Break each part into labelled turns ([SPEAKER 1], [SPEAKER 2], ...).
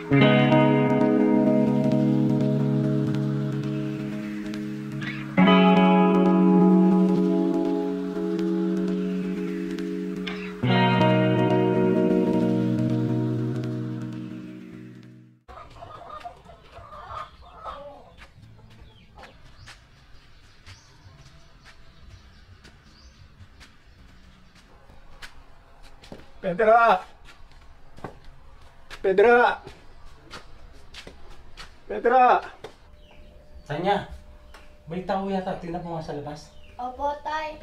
[SPEAKER 1] Pedra! Pedra! Pedra!
[SPEAKER 2] Tanya, may tao yata. Tingnan mo nga sa labas.
[SPEAKER 3] Opo, tay.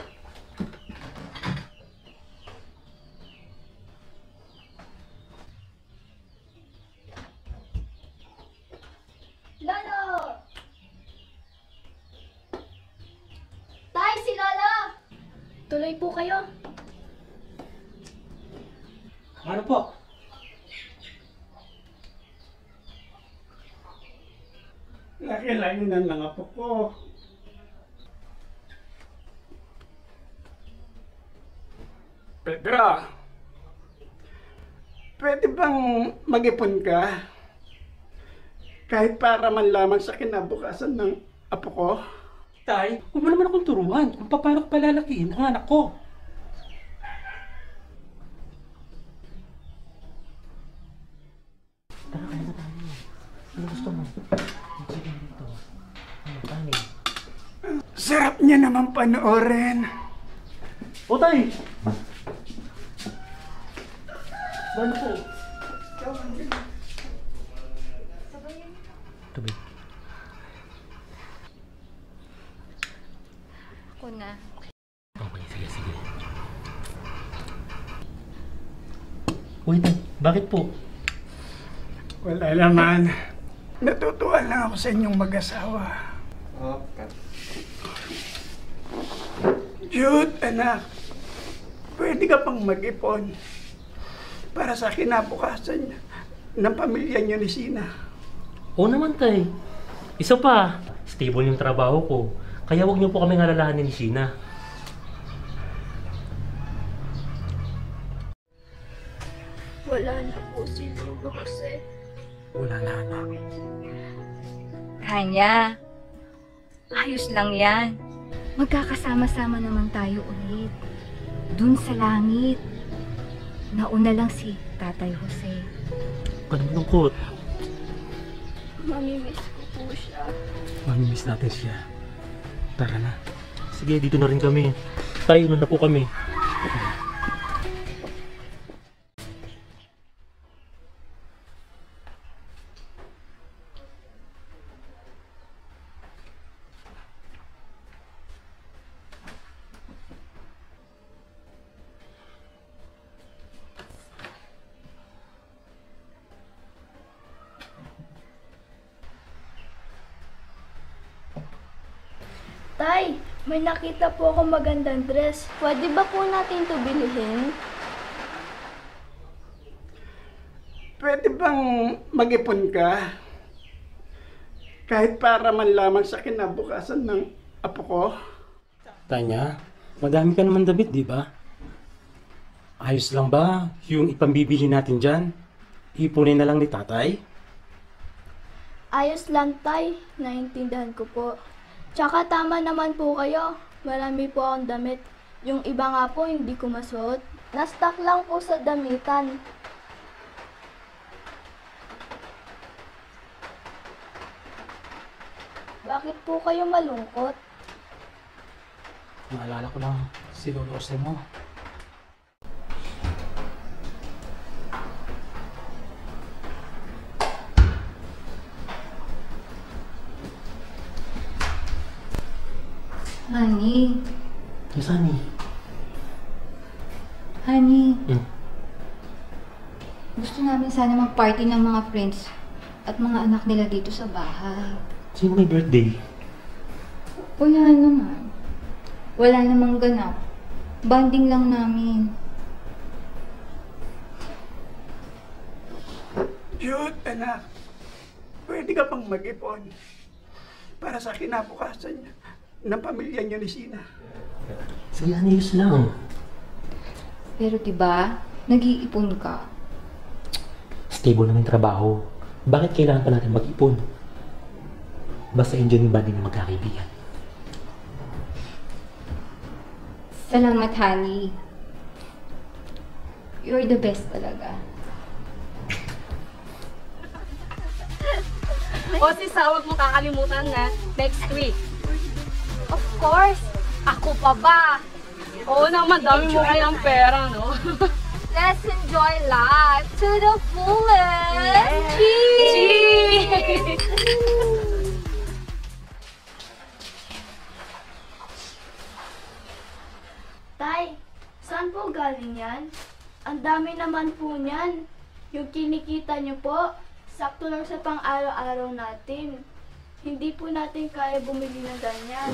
[SPEAKER 3] Lolo! Tay, si Lolo! Tuloy po kayo.
[SPEAKER 2] Ano po?
[SPEAKER 1] Laki-laki ng apo ko. Pedra! Pwede bang mag-ipon ka? Kahit para man lamang sa kinabukasan ng apo ko?
[SPEAKER 2] Tay, huwag mo naman akong turuan kung paano ko palalakihin ang anak ko. Tara, kaya na tayo. Ano gusto mo? Sige dito. Ano, kanin?
[SPEAKER 1] Sarap niya naman panoorin.
[SPEAKER 2] O, Tay! Ano po? Tubig.
[SPEAKER 3] Ako na.
[SPEAKER 2] Okay, sige. Uy, Tay, bakit po?
[SPEAKER 1] Wala naman. Natutuwa lang ako sa inyong mag-asawa. Jude, anak. Pwede ka pang mag-ipon para sa kinabukasan ng pamilya niyo ni Sina.
[SPEAKER 2] Oo naman, Tay. Isa pa, stable yung trabaho ko. Kaya huwag niyo po kaming alalahanin ni Sheena.
[SPEAKER 3] Wala na po si Lolo Jose.
[SPEAKER 2] Wala na, anak.
[SPEAKER 4] Kanya, ayos lang yan. Magkakasama-sama naman tayo ulit. Dun sa langit. Nauna lang si Tatay Jose.
[SPEAKER 2] Anong lungkot?
[SPEAKER 3] Mamimiss ko po siya.
[SPEAKER 2] Mamimiss natin siya. Tara na. Sige, dito na rin kami. Tayo na po kami.
[SPEAKER 3] Tay, may nakita po akong magandang dress. Pwede ba po natin ito bilhin?
[SPEAKER 1] Pwede bang mag-ipon ka? Kahit para man lamang sa kinabukasan ng apo ko?
[SPEAKER 2] Tanya, madami ka naman damit, di ba? Ayos lang ba yung ipambibili natin dyan? Ipunin na lang ni tatay?
[SPEAKER 3] Ayos lang, tay. Naintindihan ko po. Tsaka tama naman po kayo. Marami po akong damit. Yung iba nga po hindi ko masuot. Na-stock lang po sa damitan. Bakit po kayo malungkot?
[SPEAKER 2] Naalala ko lang si Lolo Jose mo.
[SPEAKER 4] Honey,
[SPEAKER 2] Yes, honey.
[SPEAKER 4] honey,
[SPEAKER 2] Hmm.
[SPEAKER 4] gusto namin sana mag-party ng mga friends at mga anak nila dito sa bahay.
[SPEAKER 2] Sino may birthday?
[SPEAKER 4] Wala naman. Wala namang ganap. Banding lang namin.
[SPEAKER 1] Jude, anak. Pwede ka pang mag-ipon para sa kinabukasan ng pamilya niyo ni Sina.
[SPEAKER 2] Sige, ayos lang.
[SPEAKER 4] Pero 'di ba, nag-iipon ka.
[SPEAKER 2] Stable naman yung trabaho. Bakit kailangan pa natin mag-ipon? Basta yun dyan yung banding ng magkakaibigan.
[SPEAKER 4] Salamat, honey. You're the best talaga.
[SPEAKER 5] O sis, huwag mo kakalimutan na next week.
[SPEAKER 4] Of course!
[SPEAKER 5] Ako pa ba? Oo naman, dami mo kayang pera, no?
[SPEAKER 4] Let's enjoy life to the fullest! Cheers!
[SPEAKER 3] Tay, saan po galing yan? Ang dami naman po niyan. Yung kinikita niyo po, sakto lang sa pang-araw-araw natin. Hindi po natin kaya bumili ng ganyan.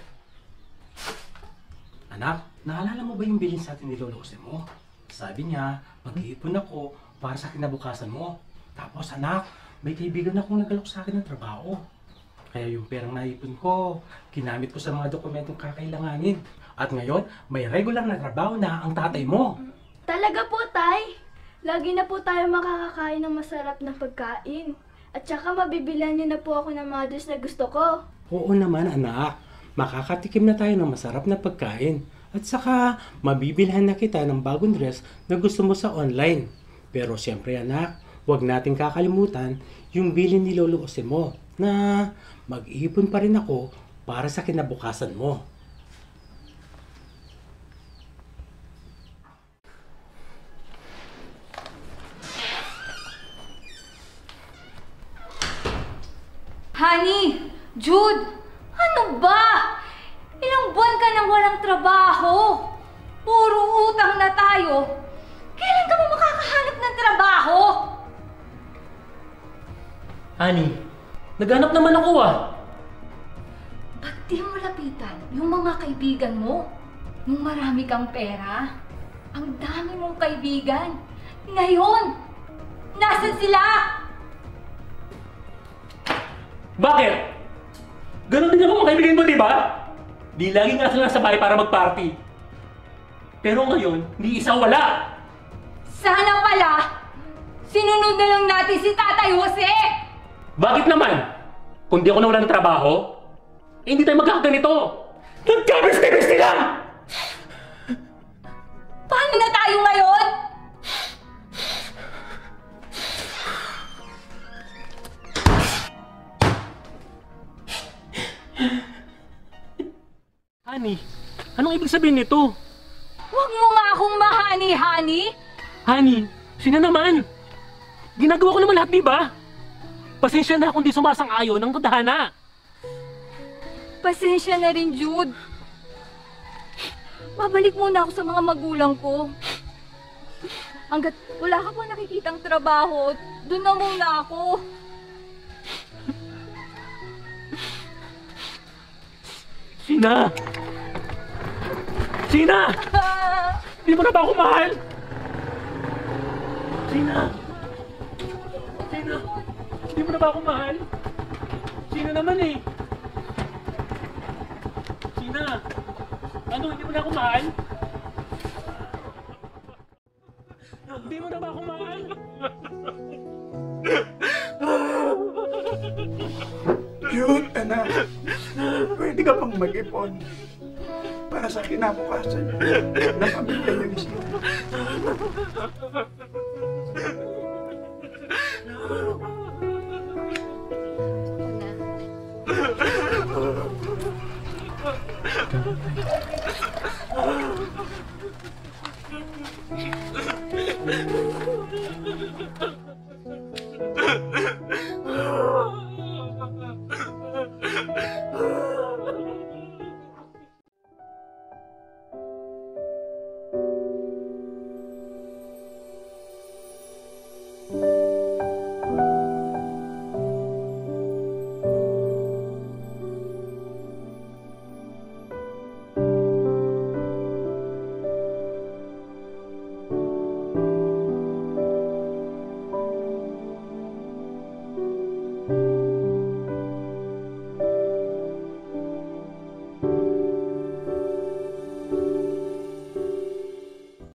[SPEAKER 2] Anak, naalala mo ba yung bilin sa atin ni Lolo Jose mo? Sabi niya, mag-iipon ako para sa kinabukasan mo. Tapos anak, may kaibigan akong nagalok sa akin ng trabaho. Kaya yung perang naipon ko, ginamit ko sa mga dokumentong kakailanganin. At ngayon, may regular na trabaho na ang tatay mo.
[SPEAKER 3] Talaga po, Tay. Lagi na po tayo makakakain ng masarap na pagkain. At saka mabibilan niyo na po ako ng mga dress na gusto ko.
[SPEAKER 2] Oo naman anak, makakatikim na tayo ng masarap na pagkain. At saka, mabibilhan na kita ng bagong dress na gusto mo sa online. Pero siyempre anak, huwag natin kakalimutan yung bilin ni Lolo Jose mo na mag-iipon pa rin ako para sa kinabukasan mo.
[SPEAKER 4] Honey! Jude! Ano ba? Ilang buwan ka nang walang trabaho. Puro utang na tayo. Kailan ka ba makakahanap ng trabaho?
[SPEAKER 2] Ani, naghanap naman ako
[SPEAKER 4] Ba't di mo lapitan yung mga kaibigan mo? Nung marami kang pera? Ang dami mong kaibigan. Ngayon, nasan sila?
[SPEAKER 6] Bakit? Ganon din ako mga kaibigan mo, di ba? Di lagi nga sila sa bahay para mag-party. Pero ngayon, di isa wala.
[SPEAKER 4] Sana pala, sinunod na lang natin si Tatay Jose!
[SPEAKER 6] Bakit naman? Kung di ako nawala ng trabaho, hindi tayo magkakaganito. Nagkabis-tibis lang!
[SPEAKER 4] Paano na tayo ngayon?
[SPEAKER 6] Honey, anong ibig sabihin nito?
[SPEAKER 4] Huwag mo nga akong mahani-hani!
[SPEAKER 6] Honey, sino naman? Ginagawa ko naman lahat, di ba? Pasensya na kung di sumasang-ayon ng tadhana.
[SPEAKER 4] Pasensya na rin, Jude. Babalik muna ako sa mga magulang ko. Hanggat wala ka pa nakikitang trabaho, doon na muna ako.
[SPEAKER 6] Sina! Sina! Hindi mo na ba ako mahal? Sina! Sina! Hindi mo na ba ako mahal? Sina naman eh! Sina! Ano, hindi mo na ako mahal? Hindi mo na ba ako mahal?
[SPEAKER 1] Jude, anak, pwede ka pang mag-ipon para sa kinabukasan ng pamilya niyo ni Sina.